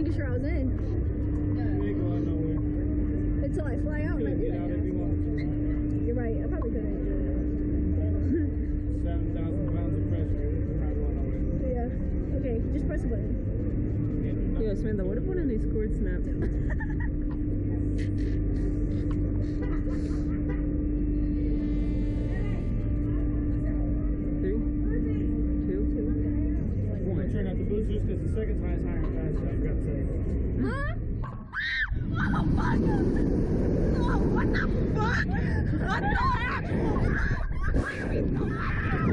making sure I was in. You ain't going nowhere. Until I fly out and I do Get out if you want. You're right. I probably couldn't. 7,000 pounds of pressure. You're not going nowhere. Yeah. Okay, just press the button. Yo, Samantha, what if one of these cords snapped? Turn out the boosters because the second time is higher and faster. I forgot to say. Huh? Oh, fuck! Oh, what the fuck? What the heck? Why are we so loud?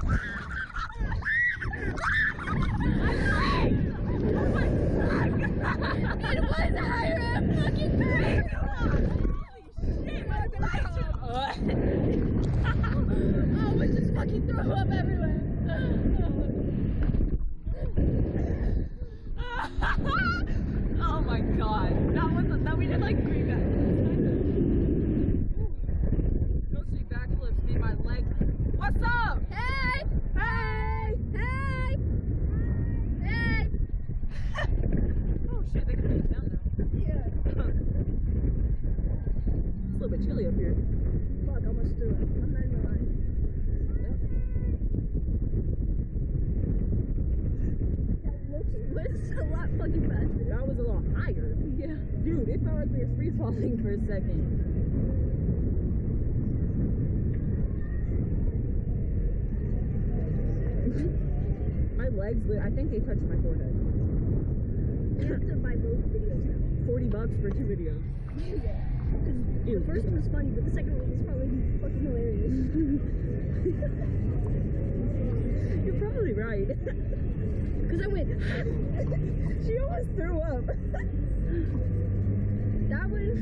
Oh my god! It was higher and fucking crazy! Holy shit, my legs are... Oh, we just fucking throw up everywhere. Oh my god, that we did like 3 backflips. Go see backflips, made my leg. What's up? Hey! Hey! Hey! Hey! Oh shit, they can be down now. Yeah. It's a little bit chilly up here. Fuck, I almost threw it. I'm not even lying. But it's a lot fucking faster. That was a little higher. Yeah. Dude, it felt like we were free falling for a second. My legs, I think they touched my forehead. You have to buy both videos now. $40 for 2 videos. Yeah. The first one was funny, but the second one was probably fucking hilarious. You're probably right. Because I went. She almost threw up. That one